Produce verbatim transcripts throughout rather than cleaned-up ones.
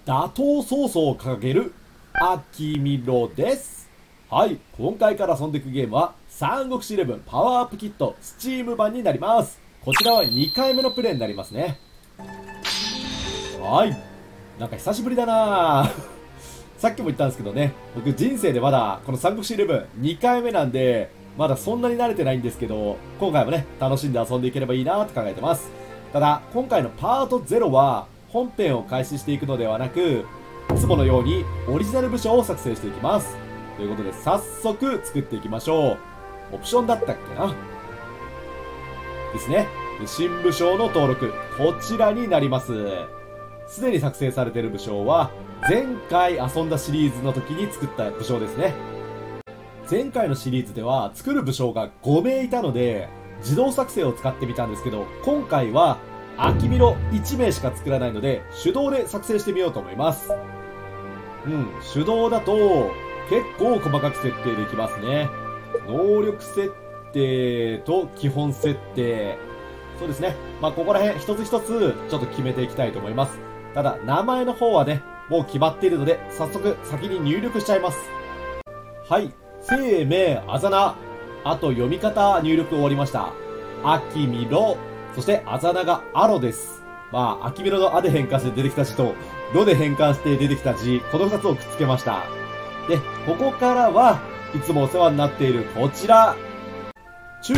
打倒曹操を掲げるアキミロです。はい、今回から遊んでいくゲームは三国志イレブンパワーアップキットスチーム版になります。こちらはにかいめのプレイになりますね。はい、なんか久しぶりだなぁさっきも言ったんですけどね、僕人生でまだこの三国志イレブンにかいめなんで、まだそんなに慣れてないんですけど、今回もね、楽しんで遊んでいければいいなと考えてます。ただ、今回のパートゼロは、本編を開始していくのではなく、いつものようにオリジナル武将を作成していきます。ということで、早速作っていきましょう。オプションだったっけなですね。新武将の登録、こちらになります。すでに作成されている武将は、前回遊んだシリーズの時に作った武将ですね。前回のシリーズでは作る武将がごめいいたので自動作成を使ってみたんですけど、今回はアキミロいちめいしか作らないので手動で作成してみようと思います。うん、手動だと結構細かく設定できますね。能力設定と基本設定、そうですね。まあここら辺一つ一つちょっと決めていきたいと思います。ただ名前の方はねもう決まっているので早速先に入力しちゃいます。はい、生命、あざな、あと読み方入力終わりました。アキミロ、そしてあざながアロです。まあ、アキミロのアで変換して出てきた字と、ロで変換して出てきた字、このふたつをくっつけました。で、ここからはいつもお世話になっているこちら、抽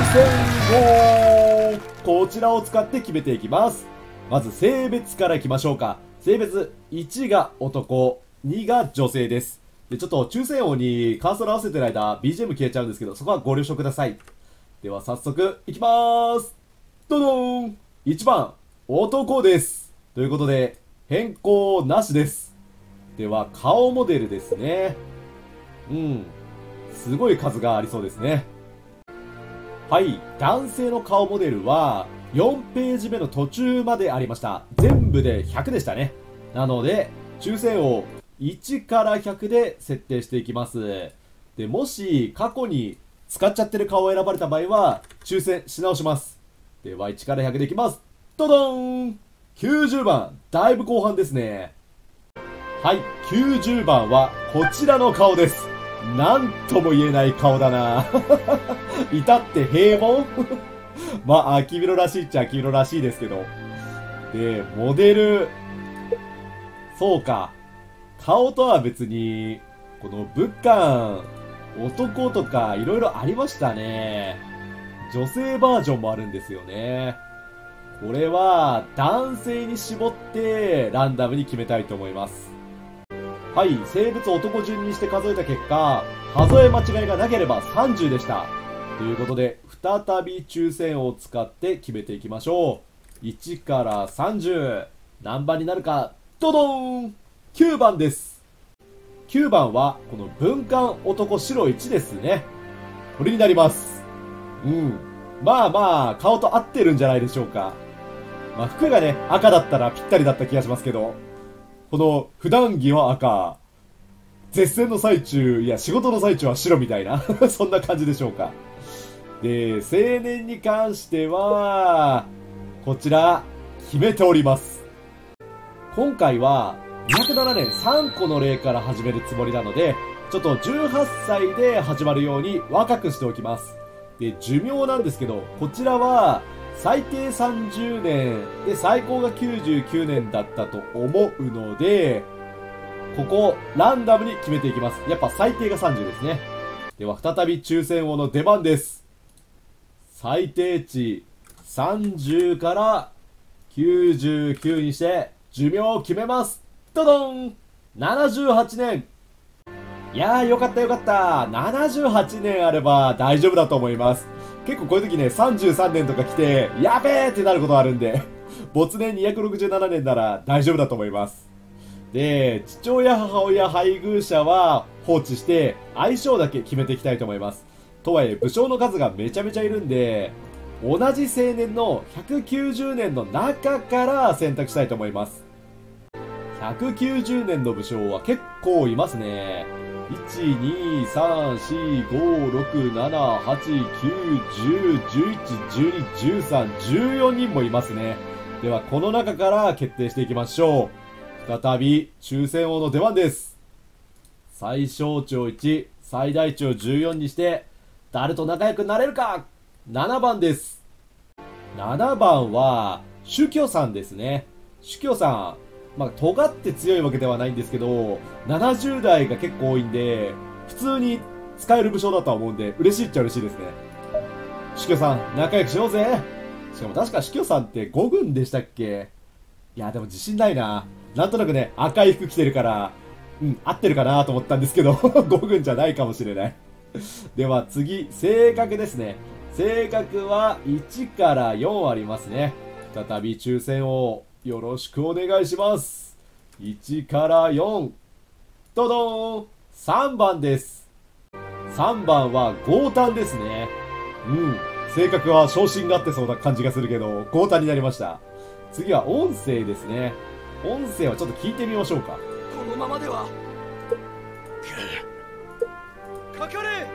選号、こちらを使って決めていきます。まず性別からいきましょうか。性別、いちが男、にが女性です。で、ちょっと抽選音にカーソル合わせてる間 ビージーエム 消えちゃうんですけど、そこはご了承ください。では早速いきまーす。どどーん !いち 番、男です。ということで、変更なしです。では、顔モデルですね。うん。すごい数がありそうですね。はい。男性の顔モデルは、よんページ目の途中までありました。全部でひゃくでしたね。なので、抽選をいちからひゃくで設定していきます。で、もし過去に使っちゃってる顔を選ばれた場合は、抽選し直します。では、いちからひゃくでいきます。ドドーン !きゅうじゅう 番、だいぶ後半ですね。はい、きゅうじゅうばんはこちらの顔です。なんとも言えない顔だな至って平凡まあ、アキミロらしいっちゃアキミロらしいですけど。で、モデル、そうか。顔とは別に、この物感、男とかいろいろありましたね。女性バージョンもあるんですよね。これは男性に絞ってランダムに決めたいと思います。はい、性別男順にして数えた結果、数え間違いがなければさんじゅうでした。ということで、再び抽選を使って決めていきましょう。いちからさんじゅう。何番になるか、ドドーン !きゅう 番です。きゅうばんは、この文官男白いちですね。これになります。うん。まあまあ、顔と合ってるんじゃないでしょうか。まあ服がね、赤だったらぴったりだった気がしますけど、この普段着は赤、絶戦の最中、いや仕事の最中は白みたいな、そんな感じでしょうか。で、青年に関しては、こちら、決めております。今回は、にひゃくななねんさんこの例から始めるつもりなので、ちょっとじゅうはっさいで始まるように若くしておきます。で、寿命なんですけど、こちらは、最低さんじゅうねんで最高がきゅうじゅうきゅうねんだったと思うので、ここ、ランダムに決めていきます。やっぱ最低がさんじゅうですね。では、再び抽選王の出番です。最低値さんじゅうからきゅうじゅうきゅうにして、寿命を決めます。ドドン !ななじゅうはちねん。いやーよかったよかった。ななじゅうはちねんあれば大丈夫だと思います。結構こういう時ね、さんじゅうさんねんとか来て、やべーってなることあるんで、没年にひゃくろくじゅうななねんなら大丈夫だと思います。で、父親、母親、配偶者は放置して、相性だけ決めていきたいと思います。とはいえ、武将の数がめちゃめちゃいるんで、同じ青年のひゃくきゅうじゅうねんの中から選択したいと思います。ひゃくきゅうじゅうねんの武将は結構いますね。いち、に、さん、よん、ご、ろく、なな、はち、きゅう、じゅう、じゅういち、じゅうに、じゅうさん、じゅうよにんもいますね。では、この中から決定していきましょう。 再び抽選王の出番です。最小値いち、最大値をじゅうよんにして、誰と仲良くなれるか。ななばんです。ななばんは、主教さんですね。主教さん。まあ、尖って強いわけではないんですけど、ななじゅう代が結構多いんで、普通に使える武将だとは思うんで、嬉しいっちゃ嬉しいですね。主教さん、仲良くしようぜ。しかも確か主教さんってご軍でしたっけ？いや、でも自信ないな。なんとなくね、赤い服着てるから、うん、合ってるかなと思ったんですけど、ご軍じゃないかもしれない。では次、性格ですね。性格はいちからよんありますね。再び抽選をよろしくお願いします。いちからよん。どどーん !さん 番です。さんばんは豪胆ですね。うん。性格は昇進があってそうな感じがするけど、豪胆になりました。次は音声ですね。音声はちょっと聞いてみましょうか。 このままではかかれ。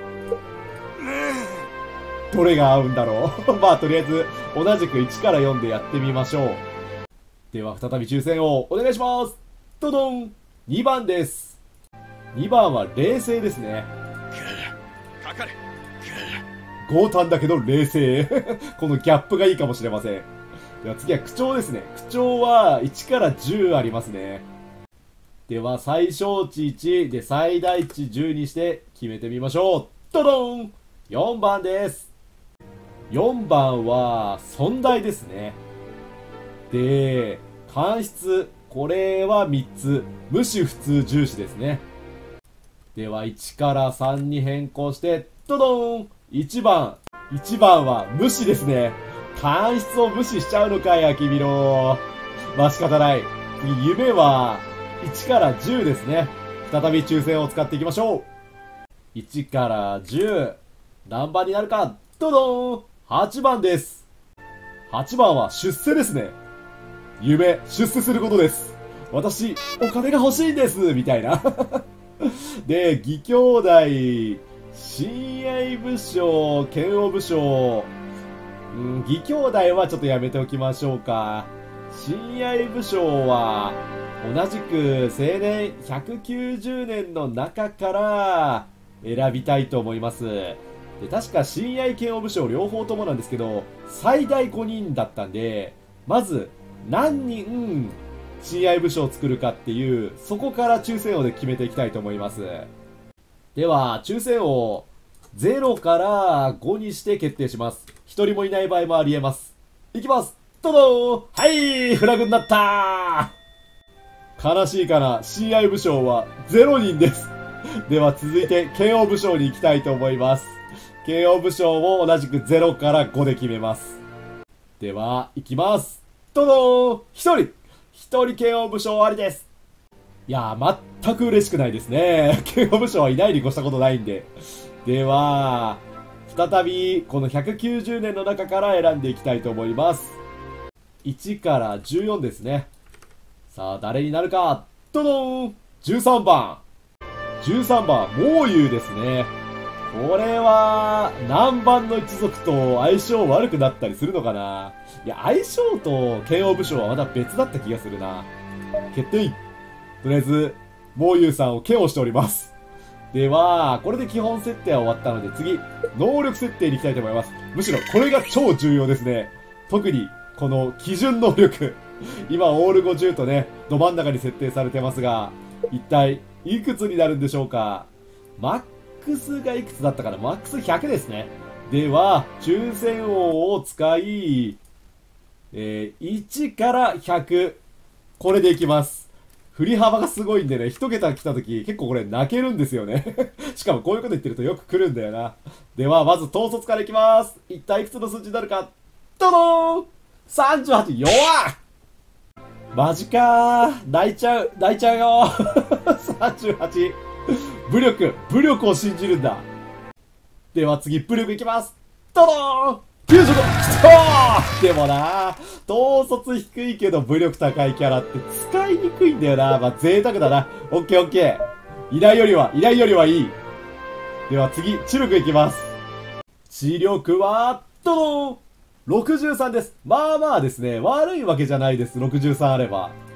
どれが合うんだろうまあとりあえず同じくいちからよんでやってみましょう。では再び抽選をお願いします。どどん !に 番です。にばんは冷静ですね。 かかれ。 豪胆だけど冷静このギャップがいいかもしれません。では次は口調ですね。口調はいちからじゅうありますね。では最小値いちで最大値じゅうにして決めてみましょう。どどん !よん 番です。よんばんは尊大ですね。で、官室、これはみっつ。無視普通重視ですね。ではいちからさんに変更して、どどん !いち 番。いちばんは無視ですね。官室を無視しちゃうのかい、アキミロ。まあ仕方ない。次、夢はいちからじゅうですね。再び抽選を使っていきましょう。いちからじゅう。何番になるか、どどん !はち 番です。はちばんは出世ですね。夢、出世することです。私、お金が欲しいんですみたいな。で、義兄弟、親愛武将、剣王武将、うん、義兄弟はちょっとやめておきましょうか。親愛武将は、同じく青年ひゃくきゅうじゅうねんの中から選びたいと思います。で、確か親愛剣王武将両方ともなんですけど、最大ごにんだったんで、まず、何人、親愛武将を作るかっていう、そこから抽選王で決めていきたいと思います。では、抽選王、ゼロからごにして決定します。ひとりもいない場合もあり得ます。いきます。どどーん！はい、フラグになったー！悲しいかな、親愛武将はゼロにんです。では続いて、剣王武将に行きたいと思います。剣王武将も同じくゼロからごで決めます。では、行きます。どどーん！ ひとり ひとり剣王武将ありです。いやー、全く嬉しくないですね。剣王武将はいないに越したことないんで。では、再び、このひゃくきゅうじゅうねんの中から選んでいきたいと思います。いちからじゅうよんですね。さあ、誰になるか。どどーん！ じゅうさんばん。じゅうさんばん、猛勇ですね。これは、南蛮の一族と相性悪くなったりするのかな。いや、相性と剣王武将はまた別だった気がするな。決定。とりあえず、猛勇さんを剣をしております。では、これで基本設定は終わったので、次、能力設定に行きたいと思います。むしろ、これが超重要ですね。特に、この基準能力。今、オールごじゅうとね、ど真ん中に設定されてますが、一体、いくつになるんでしょうか。マックスがいくつだったかな。マックスひゃくですね。では、抽選王を使い、えー、いちからひゃく。これでいきます。振り幅がすごいんでね、一桁来た時結構これ泣けるんですよね。しかもこういうこと言ってるとよく来るんだよな。では、まず統率からいきます。一体いくつの数字になるか。どどーん !さんじゅうはち、弱っマジかー。泣いちゃう、泣いちゃうよー。さんじゅうはち。武力、武力を信じるんだ。では次、武力いきます。どどーんきゅうじゅうご! きたーでもなー、統率低いけど武力高いキャラって使いにくいんだよな。まあ、贅沢だな。オッケーオッケー。いないよりは、いないよりはいい。では次、知力いきます。知力は、どどーんろくじゅうさんです。まあまあですね。悪いわけじゃないです。ろくじゅうさんあれば。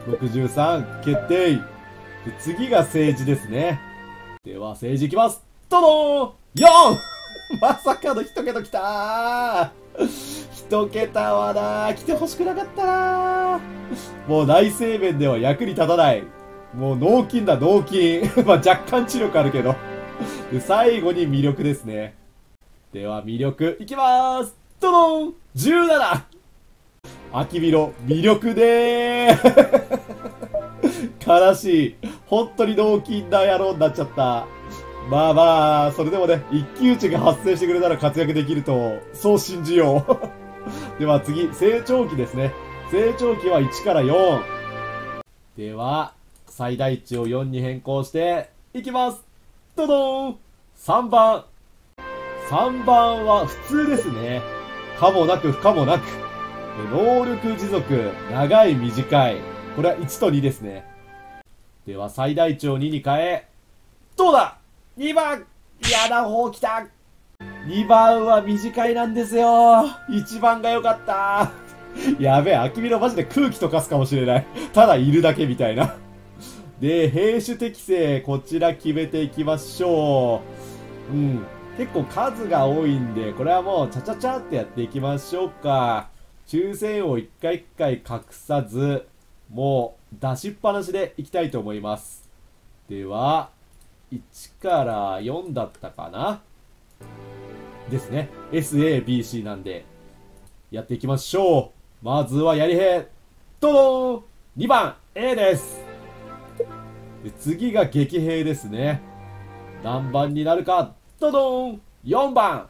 ろくじゅうさん決定。で次が政治ですね。では政治いきます。どどーん !よん! まさかの一桁きたー一桁はなー、来てほしくなかったなー。もう内政面では役に立たない。もう脳筋だ、脳筋。まあ若干知力あるけど。で、最後に魅力ですね。では魅力、いきまーす。どどん !じゅうなな! 秋ビロ、魅力でー悲しい。本当に脳筋な野郎になっちゃった。まあまあ、それでもね、一騎打ちが発生してくれたら活躍できると、そう信じよう。では次、成長期ですね。成長期はいちからよん。では、最大値をよんに変更して、いきます。どどーん !さんばん。さんばんは普通ですね。可もなく不可もなく。能力持続、長い短い。これはいちとにですね。では最大値をにに変え、どうだ !に 番嫌な方来た !に 番は短いなんですよ。いちばんが良かった。やべえ、アキミロマジで空気溶かすかもしれない。ただいるだけみたいな。で、兵種適性、こちら決めていきましょう。うん。結構数が多いんで、これはもうチャチャチャってやっていきましょうか。抽選を一回一回隠さず、もう出しっぱなしでいきたいと思います。では、いちからよんだったかなですね。エスエービーシー なんで、やっていきましょう。まずはやり兵。どどーん !に 番 A です。で次が撃兵ですね。何番になるか。どどーん !よん 番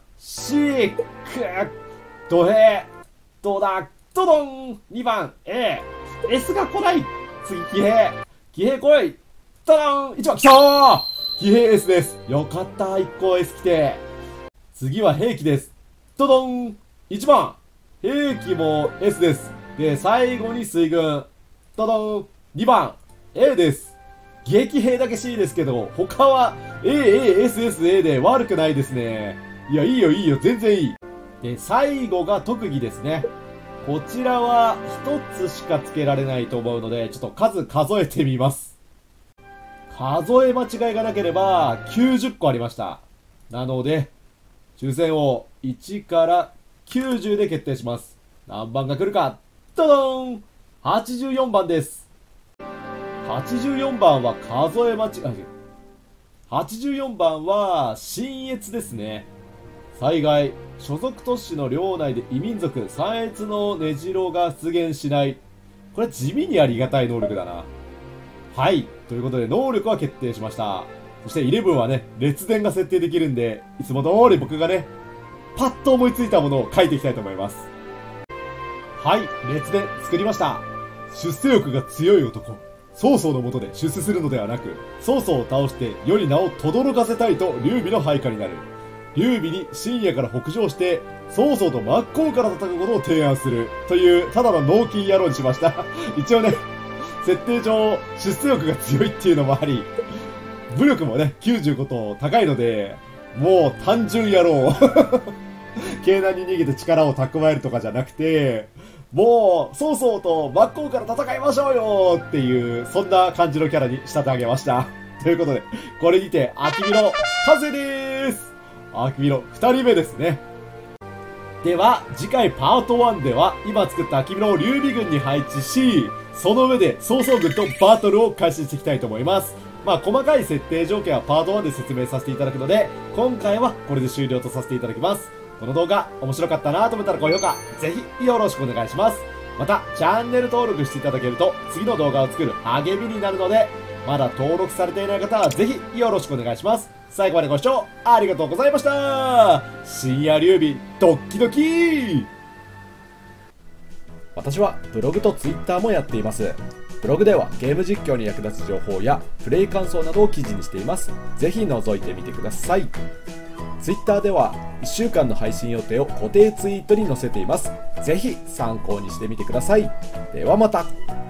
C! くっ土兵どうだどどーん !に 番 A! S が来ない次、騎兵騎兵来いどどーん !いち 番来たー騎兵 S ですよかったいっこ S 来て次は兵器です。どどーん !いち 番兵器も S です。で、最後に水軍。どどーん !に 番 A です。撃兵だけ C ですけど、他は エーエーエスエスエー で悪くないですね。いや、いいよいいよ、全然いい。で、最後が特技ですね。こちらはひとつしか付けられないと思うので、ちょっと数数えてみます。数え間違いがなければきゅうじゅっこありました。なので、抽選をいちからきゅうじゅうで決定します。何番が来るかどどーん !はちじゅうよん 番です。はちじゅうよんばんは数え間違い、はちじゅうよんばんは信越ですね。災害、所属都市の領内で異民族、三越の根城が出現しない。これ地味にありがたい能力だな。はい。ということで能力は決定しました。そしてじゅうはね、列伝が設定できるんで、いつも通り僕がね、パッと思いついたものを書いていきたいと思います。はい。列伝作りました。出世欲が強い男。曹操の下で出世するのではなく、曹操を倒して世に名を轟かせたいと劉備の配下になる。劉備に深夜から北上して、曹操と真っ向から戦うことを提案する。という、ただの脳筋野郎にしました。一応ね、設定上、出世欲が強いっていうのもあり、武力もね、きゅうじゅうごと高いので、もう単純野郎。京南に逃げて力を蓄えるとかじゃなくて、もう、曹操と真っ向から戦いましょうよっていう、そんな感じのキャラに仕立て上げました。ということで、これにて、秋ビロ完成でーす。秋ビロふたりめですね。では、次回パートワンでは、今作った秋ビロを劉備軍に配置し、その上で曹操軍とバトルを開始していきたいと思います。まあ、細かい設定条件はパートワンで説明させていただくので、今回はこれで終了とさせていただきます。この動画面白かったなと思ったら高評価、ぜひよろしくお願いします。また、チャンネル登録していただけると、次の動画を作る励みになるので、まだ登録されていない方はぜひよろしくお願いします。最後までご視聴ありがとうございました。深夜劉備、ドッキドキ。私はブログとツイッターもやっています。ブログではゲーム実況に役立つ情報やプレイ感想などを記事にしています。ぜひ覗いてみてください。ツイッターではいっしゅうかんの配信予定を固定ツイートに載せています。ぜひ参考にしてみてください。ではまた。